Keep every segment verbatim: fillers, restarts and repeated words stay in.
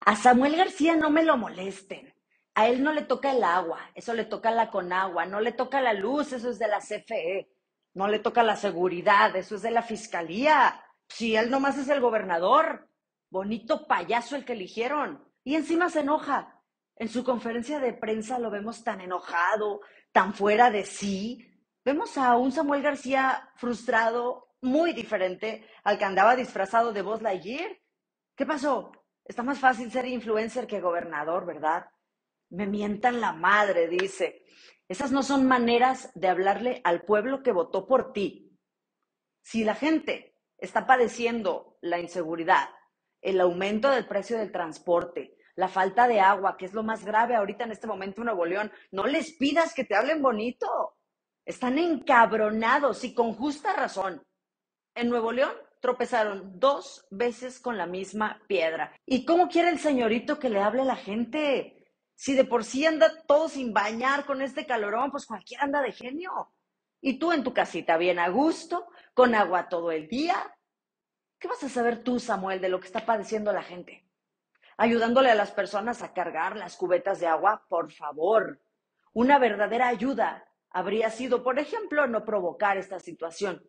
A Samuel García no me lo molesten. A él no le toca el agua, eso le toca a la Conagua. No le toca la luz, eso es de la C F E. No le toca la seguridad, eso es de la Fiscalía. Si él nomás es el gobernador. Bonito payaso el que eligieron. Y encima se enoja. En su conferencia de prensa lo vemos tan enojado, tan fuera de sí. Vemos a un Samuel García frustrado, muy diferente al que andaba disfrazado de Buzz Lightyear. ¿Qué pasó? Está más fácil ser influencer que gobernador, ¿verdad? Me mientan la madre, dice. Esas no son maneras de hablarle al pueblo que votó por ti. Si la gente está padeciendo la inseguridad, el aumento del precio del transporte, la falta de agua, que es lo más grave ahorita en este momento en Nuevo León, no les pidas que te hablen bonito. Están encabronados y con justa razón. En Nuevo León tropezaron dos veces con la misma piedra. ¿Y cómo quiere el señorito que le hable a la gente? Si de por sí anda todo sin bañar con este calorón, pues cualquiera anda de genio. Y tú en tu casita bien a gusto, con agua todo el día. ¿Qué vas a saber tú, Samuel, de lo que está padeciendo la gente? Ayudándole a las personas a cargar las cubetas de agua, por favor. Una verdadera ayuda habría sido, por ejemplo, no provocar esta situación.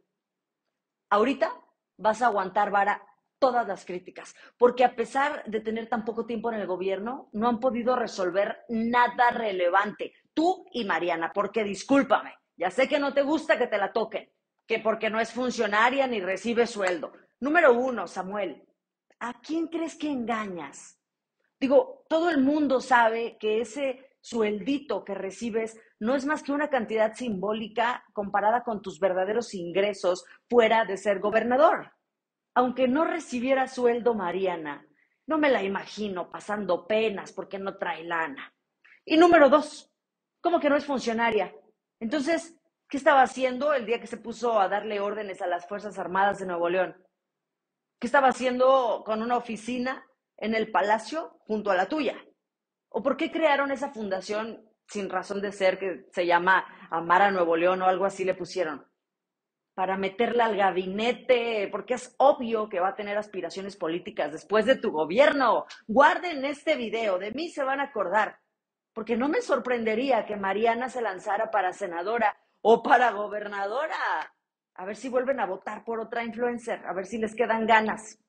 Ahorita vas a aguantar vara todas las críticas, porque a pesar de tener tan poco tiempo en el gobierno, no han podido resolver nada relevante. Tú y Mariana, porque discúlpame, ya sé que no te gusta que te la toquen, que porque no es funcionaria ni recibe sueldo. Número uno, Samuel, ¿a quién crees que engañas? Digo, todo el mundo sabe que ese sueldito que recibes no es más que una cantidad simbólica comparada con tus verdaderos ingresos fuera de ser gobernador. Aunque no recibiera sueldo Mariana, no me la imagino pasando penas porque no trae lana. Y número dos, ¿cómo que no es funcionaria? Entonces, ¿qué estaba haciendo el día que se puso a darle órdenes a las Fuerzas Armadas de Nuevo León? ¿Qué estaba haciendo con una oficina en el palacio junto a la tuya? ¿O por qué crearon esa fundación sin razón de ser que se llama Amar a Nuevo León o algo así le pusieron? Para meterla al gabinete, porque es obvio que va a tener aspiraciones políticas después de tu gobierno. Guarden este video, de mí se van a acordar, porque no me sorprendería que Mariana se lanzara para senadora o para gobernadora. A ver si vuelven a votar por otra influencer, a ver si les quedan ganas.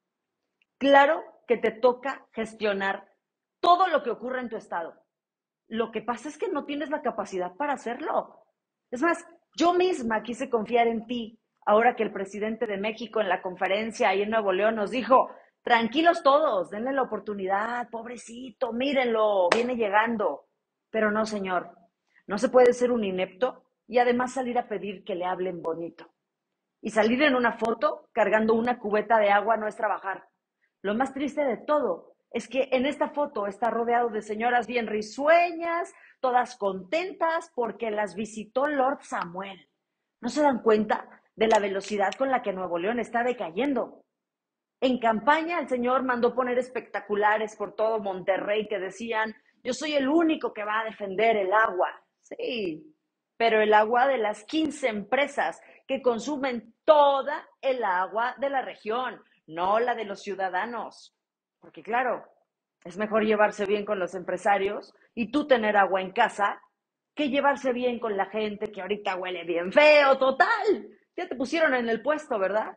Claro que te toca gestionar todo lo que ocurre en tu estado. Lo que pasa es que no tienes la capacidad para hacerlo. Es más, yo misma quise confiar en ti ahora que el presidente de México en la conferencia ahí en Nuevo León nos dijo, tranquilos todos, denle la oportunidad, pobrecito, mírenlo, viene llegando. Pero no, señor, no se puede ser un inepto y además salir a pedir que le hablen bonito. Y salir en una foto cargando una cubeta de agua no es trabajar. Lo más triste de todo es que en esta foto está rodeado de señoras bien risueñas, todas contentas porque las visitó Lord Samuel. ¿No se dan cuenta de la velocidad con la que Nuevo León está decayendo? En campaña el señor mandó poner espectaculares por todo Monterrey que decían, yo soy el único que va a defender el agua. Sí, pero el agua de las quince empresas que consumen toda el agua de la región, no la de los ciudadanos. Porque claro, es mejor llevarse bien con los empresarios y tú tener agua en casa que llevarse bien con la gente que ahorita huele bien feo, total. Ya te pusieron en el puesto, ¿verdad?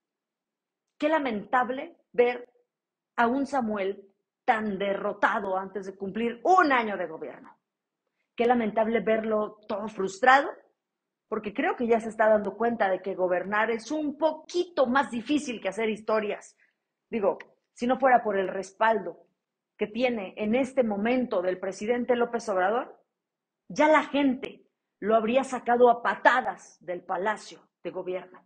Qué lamentable ver a un Samuel tan derrotado antes de cumplir un año de gobierno. Qué lamentable verlo todo frustrado, porque creo que ya se está dando cuenta de que gobernar es un poquito más difícil que hacer historias. Digo, si no fuera por el respaldo que tiene en este momento del presidente López Obrador, ya la gente lo habría sacado a patadas del Palacio de Gobierno.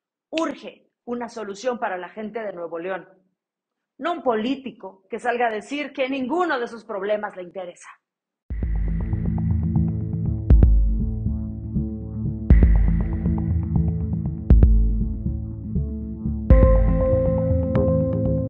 Urge una solución para la gente de Nuevo León, no un político que salga a decir que ninguno de sus problemas le interesa.